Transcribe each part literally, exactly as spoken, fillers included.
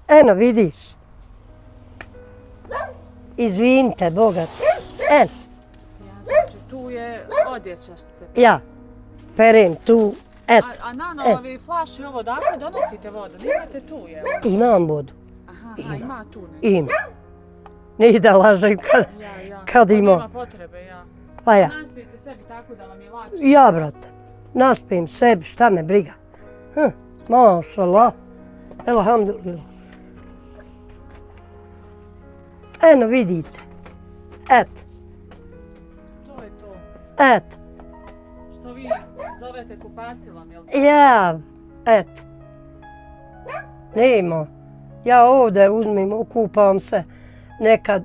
Eno, vidiš. Izvinite, bogat. Eno. Ja, znači tu je odjeća što se... Ja. Perem tu. Eto. A, a na novi flaš i ovo, dakle donosite vodu? Nemate tu, je? Imam vodu. Aha, aha, ima tu ne? Ima. Nije da lažem kad, Ja, ja. kad ima. Nema potrebe, ja. Pa ja. Naspijete sebi tako da vam je lakše. Ja, brate. Naspijem sebi, šta me briga. Hm, mašallah. Elhamdulillah. Eno, vidite. Eto. To je to. Eto. Što vi zovete kupatilom, jel? Ja, eto. Nema. Ja ovdje uzmem, okupam se. Nekad,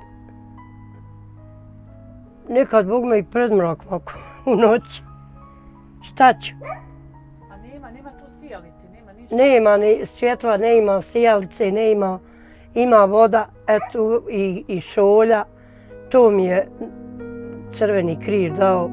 nekad Bog me i predmrak ovako u noći. Šta ću? A nema, nema tu sijalice, nema ništa? Nema ni svjetla, nema sijalice, nema, ima voda, eto i, i šolja. To mi je Crveni križ dao.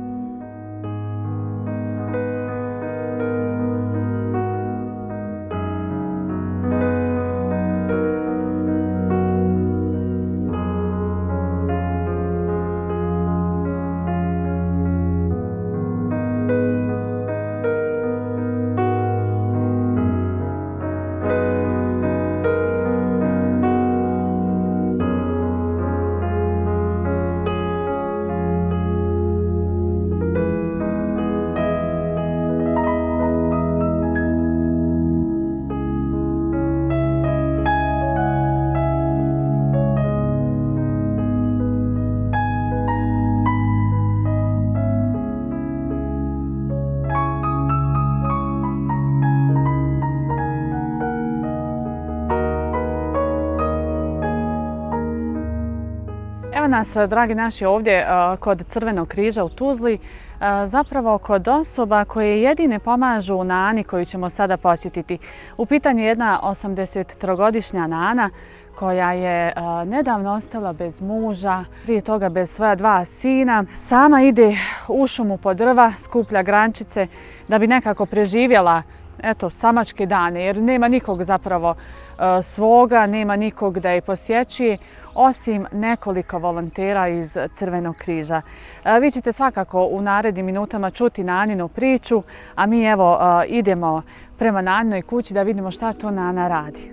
Evo nas, dragi naši, ovdje kod Crvenog križa u Tuzli, zapravo kod osoba koje jedine pomažu Nani koju ćemo sada posjetiti. U pitanju je jedna osamdesettrogodišnja Nana koja je nedavno ostala bez muža, prije toga bez svoja dva sina. Sama ide u šumu po drva, skuplja grančice da bi nekako preživjela eto, samačke dane, jer nema nikog zapravo svoga, nema nikog da je posjećuje, osim nekoliko volontera iz Crvenog križa. Vi ćete svakako u narednim minutama čuti Naninu priču, a mi evo idemo prema Naninoj kući da vidimo šta to Nana radi.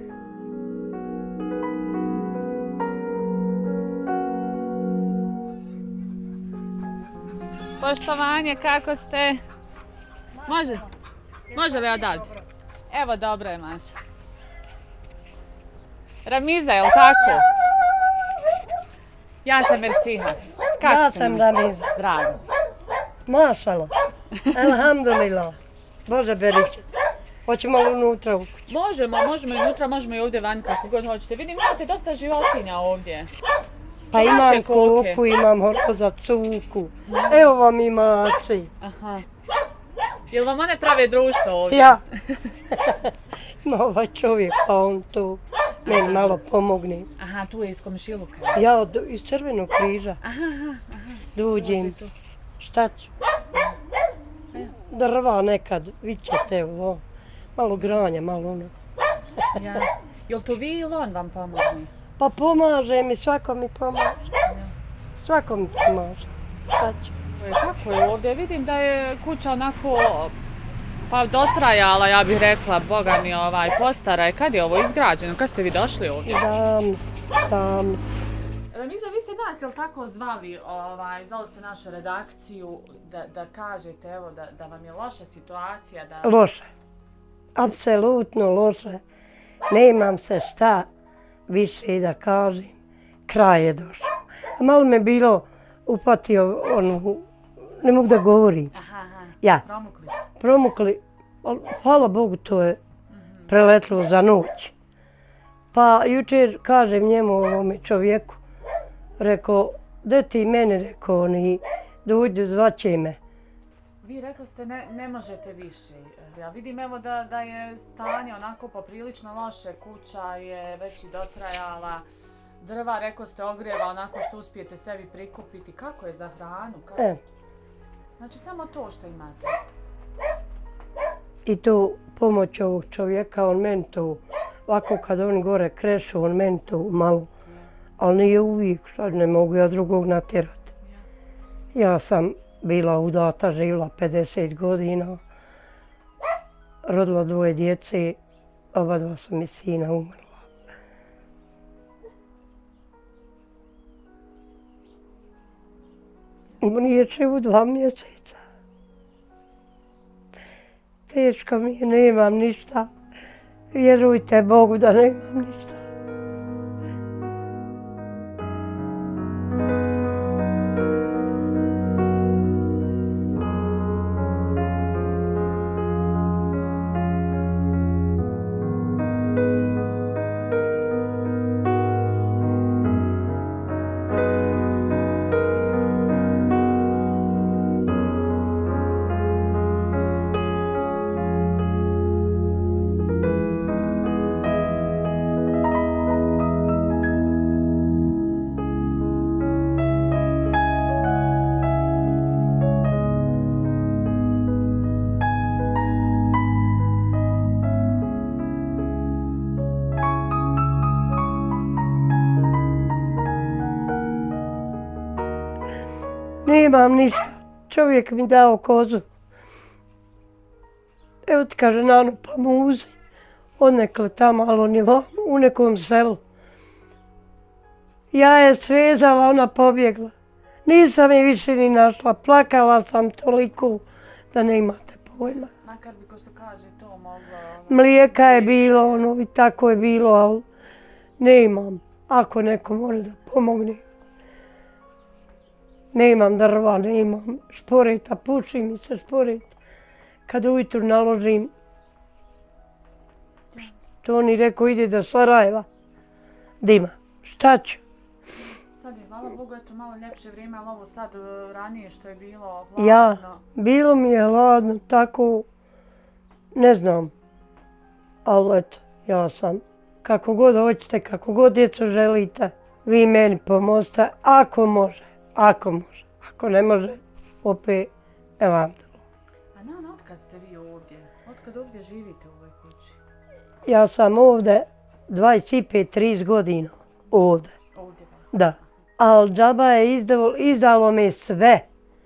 Poštovanje, kako ste? Može? Može li odavde? Evo, dobro je, Maša. Ramiza, je li tako? Ja sam Mersiha. Kako Ja si sam mi? Ramiza. Drago. Mašallah. Elhamdulillah. Bože beriče. Hoćemo li unutra u kuću? Možemo, možemo i unutra, možemo i ovdje van, kako god hoćete. Vidim, imate dosta životinja ovdje. Pa Vaše imam koke. koku, imam horoza, cuku. Evo vam i maci. Aha. Jel vam one prave društvo ovdje? Ja. Ima ovaj čovjek, pa on tu meni malo pomogne. Aha, tu je iz komšiluka. Ja od, iz Crvenog križa Aha, aha, aha. dođem. Šta ću? Drva nekad, vićete ovo. Malo granja, malo ono. Ja. Jel to vi ili on vam pomogne? Pa pomaže mi, svako mi pomaže. Svako mi pomaže. Šta ću? E, kako je ovdje? Vidim da je kuća onako pa dotrajala, ja bih rekla, boga mi ovaj, postara je. Kad je ovo izgrađeno? Kad ste vi došli ovdje? Davno, davno. Ramiza, vi ste nas, jel tako, zvali, ovaj, zvali ste našu redakciju da, da kažete, evo, da, da vam je loša situacija, da... Loše. Apsolutno loše. Nemam se šta više da kažem. Kraj je došao. A malo me bilo upatio onu, ne mogu da govorim. Aha, aha, Ja. promukli. Promukli, ali hvala Bogu to je preletilo za noć. Pa jučer kažem njemu, ovome čovjeku, rekao, gdje ti meni, rekao, oni, dođu, zvaće me. Vi rekli ste ne, ne možete više. Ja vidim evo da, da je stanje onako poprilično loše, kuća je već i dotrajala, drva, rekao ste, ogrijeva onako što uspijete sebi prikupiti. Kako je za hranu? Kako? E, Znači samo to što imate. I to pomoć ovog čovjeka, on meni to ovako kad oni gore krešu, on meni to malo, ali nije uvijek, sad ne mogu ja drugog natjerati. Ja sam bila udata, živjela pedeset godina, rodila dvoje djece, oba dva su mi sina umrla. Nije živu dva mjeseca. Teško mi je, nemam ništa. Vjerujte Bogu da nemam ništa. Nemam ništa. Čovjek mi dao kozu. Evo ti kaže Nano, pa mu uzi. Odnekle tamo, ali on je u nekom selu. Ja je svezala, ona pobjegla. Nisam je više ni našla. Plakala sam toliko da ne imate pojma. Makar bi, ko što kaže, to moglo... Mlijeka je bilo, ono i tako je bilo, ali nemam. Ako neko može da pomogne. Nemam drva, nemam šporeta, puši mi se šporet. Kad ujutru naložim, to oni rekao ide do Sarajeva, dima. Šta ću? Sad je, hvala Bogu, eto malo ljepše vrijeme, ali ovo sad ranije što je bilo hladno. Ja, bilo mi je hladno, tako, ne znam. Ali eto, ja sam, kako god hoćete, kako god djecu želite, vi meni pomozite, ako može. Ako može. Ako ne može, opet evanđelno. A Nano, otkad ste vi ovdje? Otkad ovdje živite u ovoj kući? Ja sam ovdje dvadeset pet trideset godina. Ovdje. Ovdje vas? Da. Ali džaba je izdalo, izdalo me sve.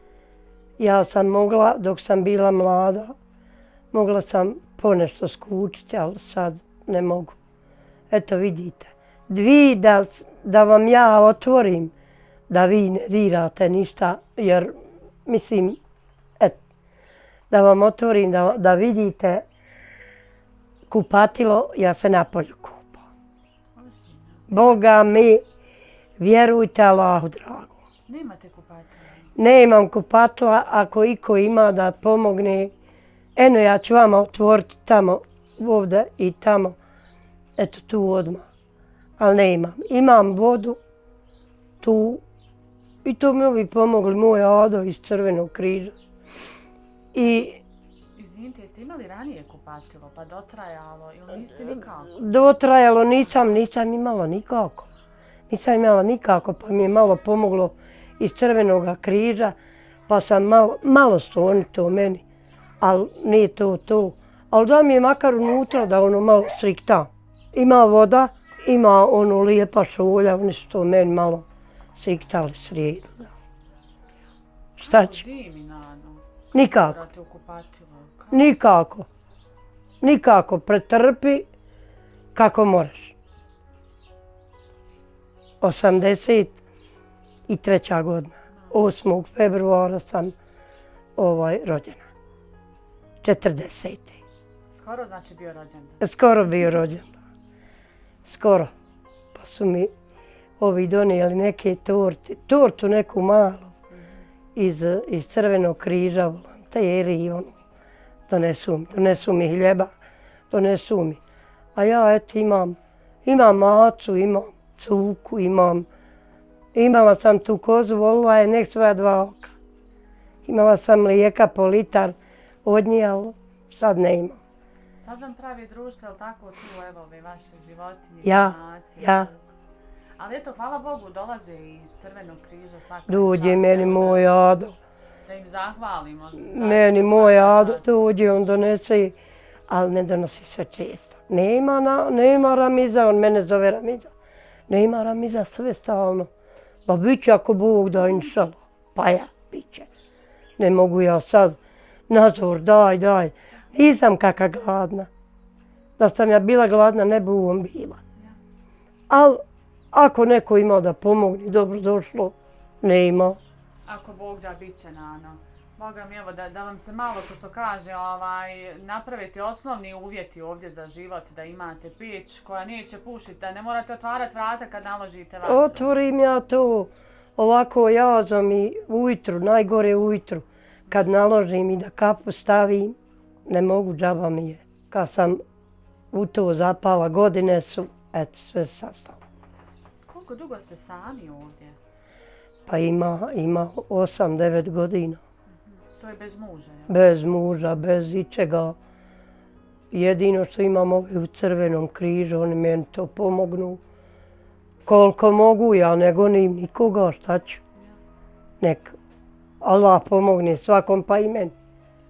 Ja sam mogla, dok sam bila mlada, mogla sam ponešto skučiti, ali sad ne mogu. Eto vidite. Dvi da, da vam ja otvorim, da vi ne dirate ništa, jer mislim, et, da vam otvorim, da, da vidite kupatilo, ja se napolju kupam. Boga mi, vjerujte Allahu drago. Nemate kupatila? Nemam kupatila, ako iko ima da pomogne, eno ja ću vama otvoriti tamo, ovdje i tamo, eto tu odmah, ali nemam. Imam vodu tu, i to mi ovi pomogli, moj Ado iz Crvenog križa. I... Izvinite, jeste imali ranije kupatilo, pa dotrajalo ili niste nikako? Dotrajalo nisam, nisam imala nikako. Nisam imala nikako, pa mi je malo pomoglo iz Crvenog križa, pa sam malo, malo su oni to meni, ali nije to to. Ali da mi je makar unutra da ono malo strikta. Ima voda, ima ono lijepa šolja, oni su to meni malo siktali srijedili. Šta ću? Zimi, Nano. Nikako. Morate u kupatilo. Nikako. Nikako. Pretrpi kako moraš. osamdeset treća godina. osmog februara sam ovaj, rođena. četrdesete. Skoro znači bio rođen? Skoro bio rođen. Skoro. Pa su mi ovi donijeli neke torte, tortu neku malu iz, iz Crvenog križa, volonteri i ono. Donesu mi, donesu mi hljeba, donesu mi. A ja eto imam, imam macu, imam cuku, imam, imala sam tu kozu, volila je nek svoja dva oka. Imala sam lijeka po litar od nje, ali sad ne imam. Sad vam pravi društvo, je li tako, tu evo ove vaše životinje, ja, donacije? Ja, Ali eto, hvala Bogu, dolaze iz Crvenog križa svaka dođe meni moj Ado. Da im zahvalimo. Meni moj Ado dođe, on donese, ali ne donosi sve često. Nema, na, nema Ramiza, on mene zove Ramiza. Nema Ramiza, sve stalno. Pa bit će ako Bog da, inšala. Pa ja, bit će. Ne mogu ja sad, Nazor, daj, daj. Nisam kaka gladna. Da sam ja bila gladna, ne bi ovom bila. Ali ako neko ima da pomogne, dobro došlo, nema. Ako Bog da, bit će, Nano. Boga mi, evo, da, da vam se malo, ko što kaže, ovaj, napraviti osnovni uvjeti ovdje za život, da imate peć koja neće pušiti, da ne morate otvarati vrata kad naložite vatru. Otvorim ja to ovako jazom i ujutru, najgore ujutru. Kad naložim i da kapu stavim, ne mogu, džaba mi je. Kad sam u to zapala, godine su, eto, sve sastalo. Koliko dugo ste sami ovdje? Pa ima, ima osam devet godina. To je bez muža, ja? Bez muža, bez ičega. Jedino što imam ove u Crvenom križu, oni meni to pomognu. Koliko mogu, ja ne gonim nikoga, šta ću. Nek Allah pomogne svakom, pa i meni.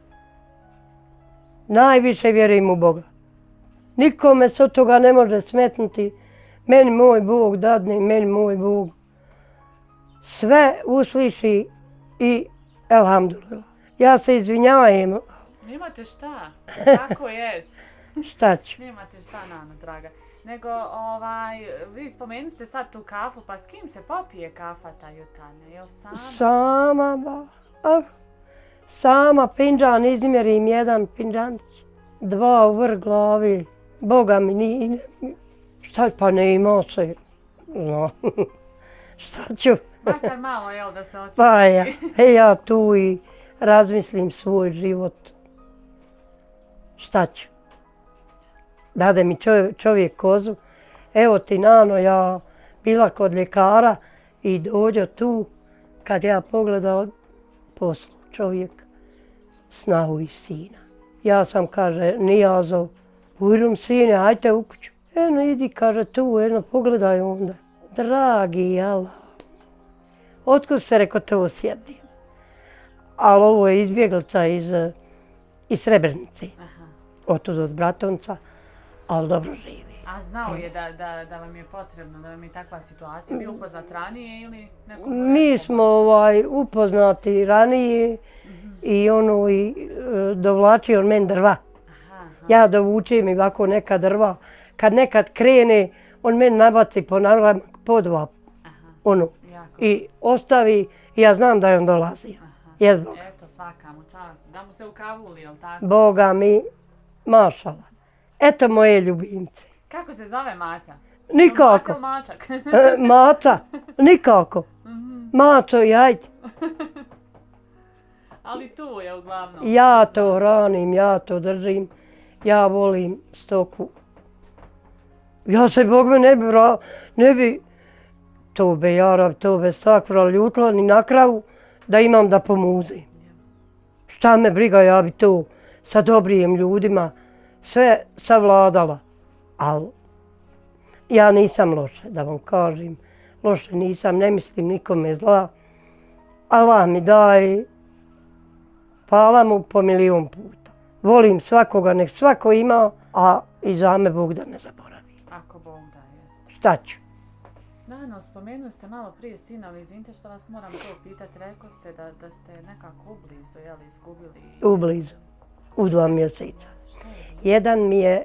Najviše vjerujem u Boga. Nikome se od toga ne može smetnuti. Meni moj Bog dadne, meni moj Bog sve usliši i elhamdulillah. Ja se izvinjavam. Nemate šta, tako jest. Šta ću? Nemate šta, Nano, draga. Nego, ovaj, vi spomenuli ste sad tu kafu, pa s kim se popije kafa ta jutarnja, jel sama? Sama, ba. Ah, sama pinđan, izmjerim jedan pinđanić. Dva u vrh glavi. Boga mi nije. Šta pa ne ima se. No. Šta ću? Makar malo, jel, da se očiti. Pa ja, e, ja tu i razmislim svoj život. Šta ću? Dade mi čovjek, čovjek kozu. Evo ti, Nano, ja bila kod ljekara i dođo tu. Kad ja pogledao poslu čovjek, snahu i sina. Ja sam, kaže, nijazov, ujrum sine, ajte u kuću. Eno, idi, kaže, tu, eno, pogledaj onda. Dragi Allah, otkud se reko to osjeti? Ali ovo je izbjeglica iz, iz Srebrenice, otud od Bratonca, ali dobro živi. A znao je da, da, da vam je potrebno, da vam je takva situacija, bio upoznat ranije ili neko? Mi smo ovaj, upoznati ranije mm-hmm. i ono i e, dovlačio on meni drva. Aha, aha. Ja dovučem i ovako neka drva. Kad nekad krene, on meni nabaci po naramak po dva. Aha, ono. I ostavi i ja znam da je on dolazio. Jes Boga. Eto, svaka mu čast. Da mu se ukavuli, jel tako? Boga mi, mašala. Eto moje ljubimce. Kako se zove Maća? Nikako. Maća Mačak? e, Maca, nikako. Maco i ajde. Ali tu je uglavnom. Ja to hranim, ja to držim. Ja volim stoku. Ja se, Bog me, ne bi, ne bi tobe jarav, tobe stakvra ljutla ni na kravu da imam da pomuzim. Šta me briga, ja bi to sa dobrijim ljudima sve savladala. Ali ja nisam loše, da vam kažem. Loše nisam, ne mislim nikome zla. Allah mi daje, hvala mu po milion puta. Volim svakoga, nek svako ima, a i za me Bog da ne zaboravi. Ako Bog da, jest. Šta ću? Nano, spomenuli ste malo prije sinovi, izvinite što vas moram to pitati, rekao ste da, da ste nekako ublizu, jel, izgubili? Ublizu, u dva mjeseca. Jedan mi je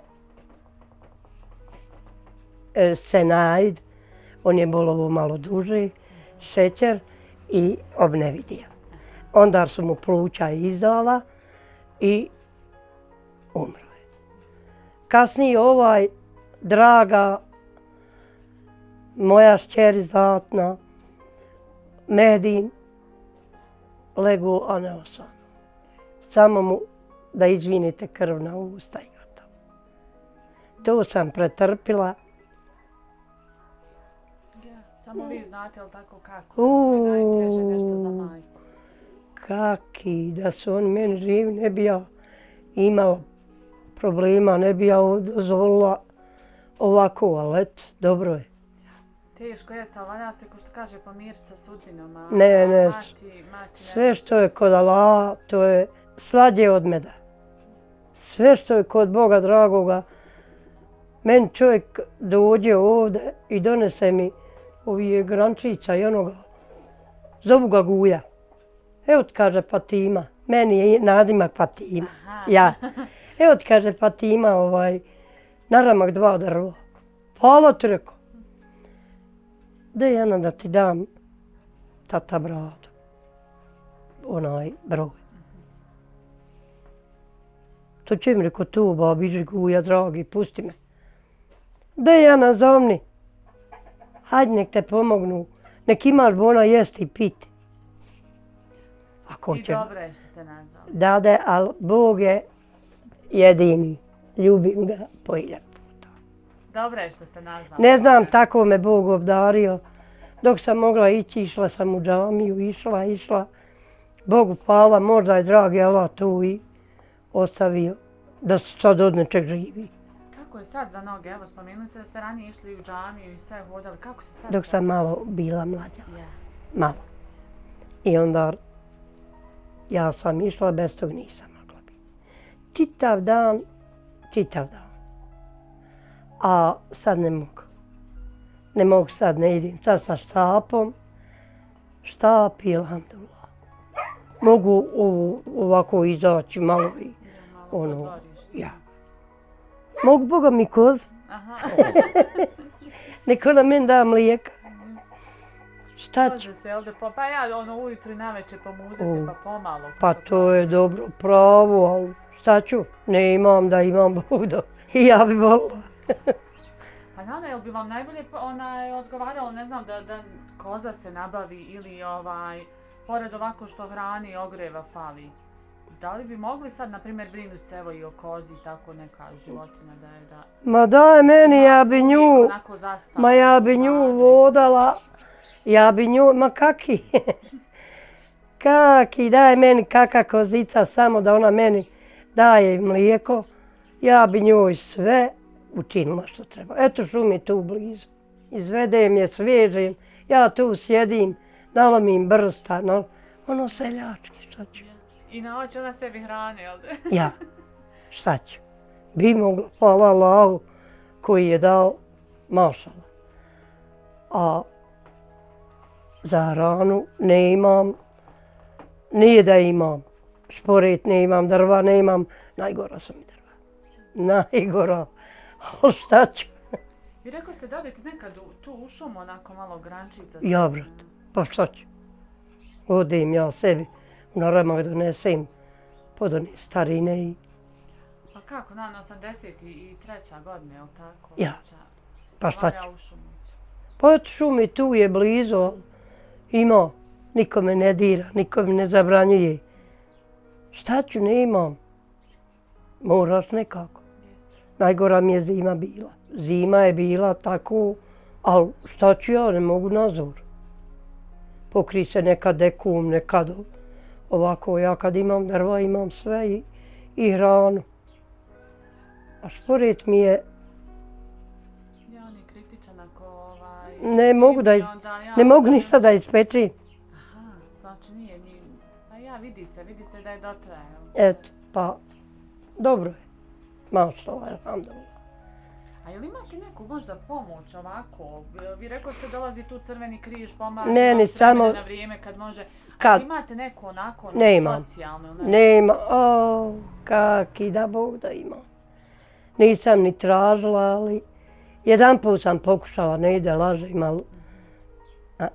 e, Senaid, on je bolovo malo duže, šećer i obnevidija. Onda su mu pluća izdala i umro je. Kasnije ovaj, draga, moja šćer zlatna, Mehdin, legu, a ne osam. Samo mu da izvinite krv na usta i gotovo. To sam pretrpila. Ja, samo vi znate, jel tako kako? Uuu, najteže nešto za majku. Kaki, da su oni meni živi, ne bi ja imala problema, ne bi ja dozvolila ovako, ali eto, dobro je. Teško jeste, ali valja se, ko što kaže, pomiriti sa sudbinom. A, ne, ne, mati, mati, sve što je kod Allaha, to je slađe od meda. Sve što je kod Boga dragoga, Meni čovjek dođe ovdje i donese mi ovih grančica i onoga, zovu ga Guja. Evo ti kaže Fatima, meni je nadimak Fatima. Ja. Evo ti kaže Fatima, ovaj, naramak dva drva. Hvala ti rekao. Daj Jana da ti dam tata bradu. Onaj broj. To će mi rekao tu, babiži Guja, dragi, pusti me. Daj Jana, zovni. Hajde nek te pomognu. Nek imaš bona jesti i piti. I dobro je što ste nazvali. Da, da, ali Bog je jedini. Ljubim ga po hiljad puta. Dobro je što ste nazvali. Ne znam, tako me Bog obdario. Dok sam mogla ići, išla sam u džamiju, išla, išla. Bogu hvala, možda je dragi Allah tu i ostavio da se sad od nečeg živi. Kako je sad za noge? Evo, spomenuli ste da ste ranije išli u džamiju i sve hodali. Kako se sad? Dok sam malo bila mlađa. Ja. Malo. I onda ja sam išla, bez tog nisam mogla biti. Čitav dan, čitav dan. A sad ne mogu. Ne mogu sad, ne idem. Sad sa štapom. Štap i alhamdulillah. Mogu ovako izaći malo i ono, ja. Mogu Boga mi koz. Neko na meni da mlijeka. Šta ću? Pa ja ono ujutru i navečer pomuze se pa pomalo. Pa to je dobro pravo, ali šta ću? Ne imam da imam Bog. I ja bi volila. Pa Nana, jel bi vam najbolje odgovaralo, ne znam, da koza se nabavi ili ovaj, pored ovako što hrani i ogreva fali? Da li bi mogli sad, na primjer, brinuti se evo i o kozi, tako neka životinja da je da... Ma daj meni, ja bi nju, ma ja bi nju vodala, ja bi nju, ma kaki, kaki, daj meni kaka kozica, samo da ona meni daje mlijeko, ja bi njoj sve učinila što treba. Eto šumi tu blizu, izvedem je, svežem, ja tu sjedim, nalomim brsta, ono seljački, šta ću. I naoće ona sebi hrane, jel da? Ja, šta ću? Bi mogla, hvala Allahu koji je dao, mašala. A za hranu ne imam, nije da imam. Šporet ne imam, drva ne imam, najgora su mi drva. Najgora, ali šta ću? Vi rekao ste da odete nekad tu u šumu, onako malo grančica? Ja, brat, pa šta ću? Odem ja sebi. U naramak donesem pod one starine i... Pa kako, na osamdeset treća godina, je li tako? Ja, pa šta ću? Valja u šumu. Pa od šumi tu je blizu, ima, niko me ne dira, niko me ne zabranjuje. Šta ću, ne imam. Moraš nekako. Najgora mi je zima bila. Zima je bila tako, ali šta ću ja, ne mogu nazor. Pokri se nekad dekum, nekad ovako, ja kad imam drva imam sve i, i hranu. A šporet mi je... Ja, on je kritičan ako ovaj... Ne mogu da iz... ne mogu ništa da ispečim. Aha, znači nije ni... Pa ja, vidi se, vidi se da je dotraje. Eto, pa dobro je. Mašala, alhamdulillah. A je li imate neku možda pomoć ovako? Vi rekao ste dolazi tu Crveni križ, pomaže ne, vam samo... na vrijeme kad može. Kad? A imate neku onako ne imam. socijalnu? Ne, ne imam. O, kaki da Bog da imam. Nisam ni tražila, ali jedan put sam pokušala, ne ide, lažem, ali... A.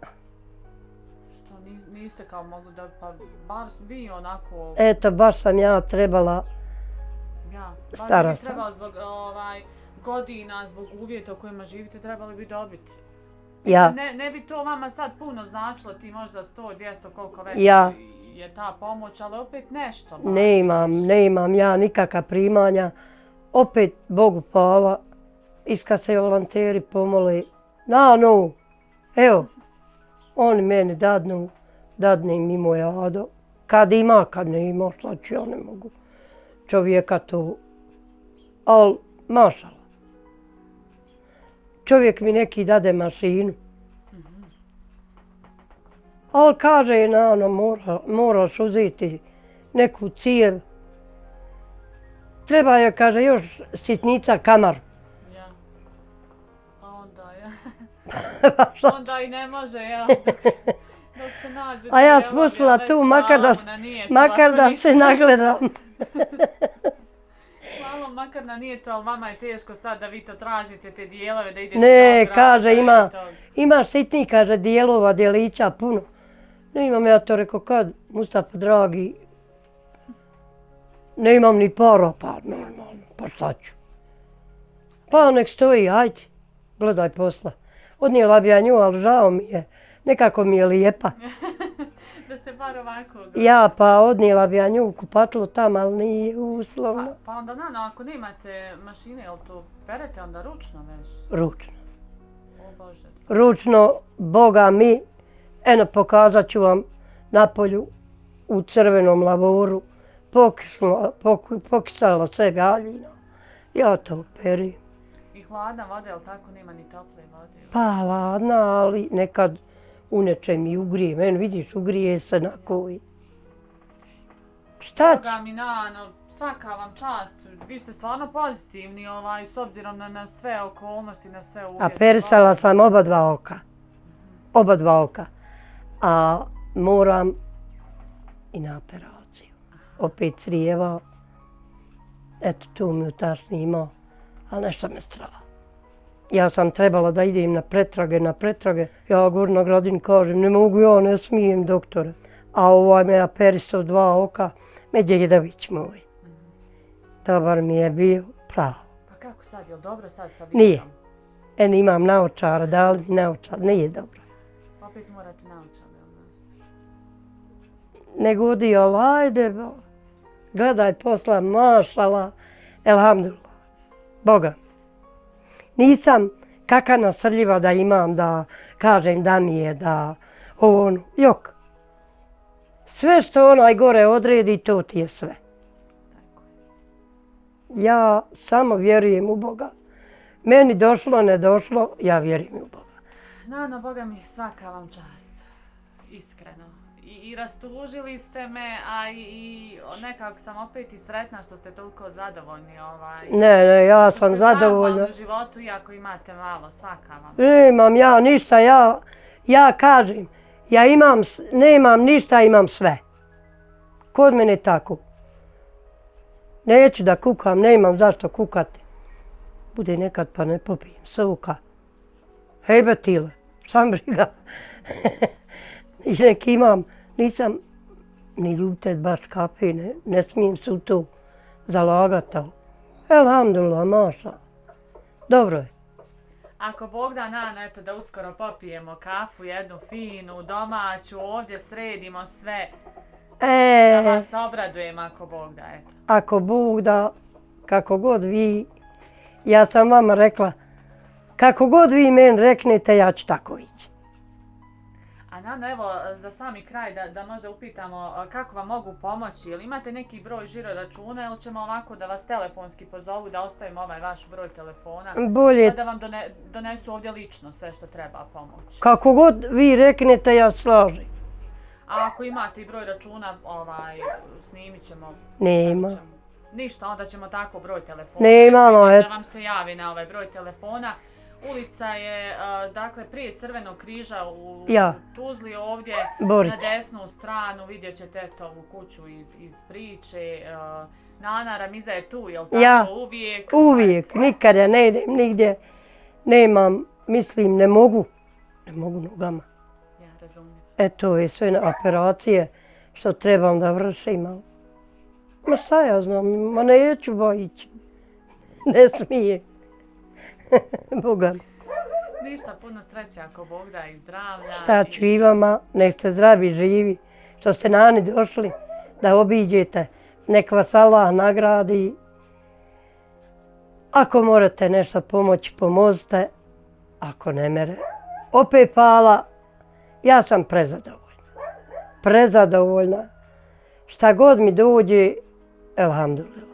Što niste kao mogli da, pa bar vi onako... Eto, baš sam ja trebala... Ja, stara bar bi trebala zbog ovaj, godina, zbog uvjeta u kojima živite, trebali bi dobiti. Ja. Ne, ne bi to vama sad puno značilo, ti možda sto, dvjesto, koliko već ja. je ta pomoć, ali opet nešto. Ne imam, ne imam ja nikakva primanja. Opet, Bogu hvala, iskad se volonteri pomoli, na no, evo, oni meni dadnu, dadne im i moj ado. Kad ima, kad ne ima, šta ću, ja ne mogu čovjeka to, ali mašala. Čovjek mi neki dade mašinu. Ali kaže, na ono, mora, moraš uzeti neku cijev. Treba je, kaže, još sitnica kamar. Onda, ja. Pa šta Onda i ne može, ja. Dok se nađu A ja dijelovi, spustila ali tu, makar da, hvala mu na nijetu, makar ako da ništa. se nagledam. Hvala, makar na nijetu, ali vama je teško sad da vi to tražite, te dijelove, da idete Ne, do kaže, grada ima, i to. ima sitni, kaže, dijelova, dijelića puno. Ne imam ja to, rekao, kad, Mustafa dragi, ne imam ni para, pa normalno, pa šta ću. Pa nek stoji, ajde, gledaj posla. Odnijela bi ja nju, ali žao mi je, nekako mi je lijepa. Da se bar ovako... Ja pa odnijela bi ja nju u kupatlu tamo, ali nije uslovno. Pa, pa onda, Nano, ako nemate mašine, jel to perete onda ručno već? Ručno. O Bože. Ručno, Boga mi, eno pokazat ću vam na polju u crvenom lavoru, pokisla, pok, pokisala se galjina. Ja to perim. I hladna voda, jel tako, nema ni tople vode? Pa ladna, ali nekad u nečem i ugrije. Meni vidiš, ugrije se na koji. Šta će? Boga mi, Nano, svaka vam čast. Vi ste stvarno pozitivni, ovaj, s obzirom na, na sve okolnosti, na sve uvjete. A perisala sam oba dva oka. Oba dva oka. A moram i na operaciju. Opet crijeva. Eto, tu mi utašni imao, ali nešto me strava. Ja sam trebala da idem na pretrage, na pretrage. Ja govorim na gradini, kažem, ne mogu ja, ne smijem doktore. A ovaj me operisao dva oka, Medjedović moj. Dobar mi je bio, pravo. Pa kako sad, jel dobro sad sa vidom? Nije. En imam naočara, dali mi naočara, nije dobro. Opet morate naočare od nas. Ne godi, ali ajde, bo. Gledaj posla, mašala, elhamdulillah, Boga. Nisam kakana srljiva da imam, da kažem da mi je, da ovo ono, jok. Sve što onaj gore odredi, to ti je sve. Ja samo vjerujem u Boga. Meni došlo, ne došlo, ja vjerujem u Boga. Nano, Boga mi, svaka vam čast. Iskreno. I, i rastužili ste me, a i, i nekako sam opet i sretna što ste toliko zadovoljni. Ovaj, Ne, ne, ja sam što ste zadovoljna. zahvalni u životu, iako imate malo, svaka vam. Nemam ja ništa, ja, ja kažem, ja imam, s- nemam ništa, imam sve. Kod mene tako. Neću da kukam, nemam zašto kukati. Bude nekad pa ne popijem soka. Hejbetile, sam briga. I nek imam, nisam ni ljutet baš kafe, ne, ne smijem se u to zalagati. Elhamdulillah, maša. Dobro je. Ako Bog da, Nano, eto da uskoro popijemo kafu, jednu finu, domaću, ovdje sredimo sve, da E, vas obradujem ako Bog da, eto. ako Bog da, kako god vi, ja sam vama rekla, kako god vi meni reknete, ja ću tako ići. A Nano, evo, za sami kraj da, da možda upitamo a, kako vam mogu pomoći, ili imate neki broj žiro računa ili ćemo ovako da vas telefonski pozovu, da ostavimo ovaj vaš broj telefona, Bolje, pa da vam done, donesu ovdje lično sve što treba pomoći. kako god vi reknete, ja slažem. A ako imate i broj računa, ovaj, snimit ćemo. Nema. ćemo- Ništa, onda ćemo tako broj telefona. Nemamo, da eto. vam se javi na ovaj broj telefona. Ulica je, a, dakle, prije Crvenog križa u Ja. Tuzli ovdje, Borić. na desnu stranu vidjet ćete eto ovu kuću iz, iz priče. a, Nana Ramiza je tu, jel tako? Ja. Uvijek. Uvijek, nikad ja ne idem nigdje, nemam, mislim, ne mogu, ne mogu nogama. Ja razumijem. Eto je sve na operacije što trebam da vršim. ali- Ma šta ja znam, ma neću bojići. Ne smije. Boga mi. Ništa, puno sreće ako Bog da i zdravlja. Šta ću i vama, nek ste zdravi, živi, što ste nani došli da obiđete, nek vas Allah nagradi. Ako morate nešto pomoći, pomozite, ako ne mere. Opet hvala, ja sam prezadovoljna. Prezadovoljna. Šta god mi dođe, elhamdulillah.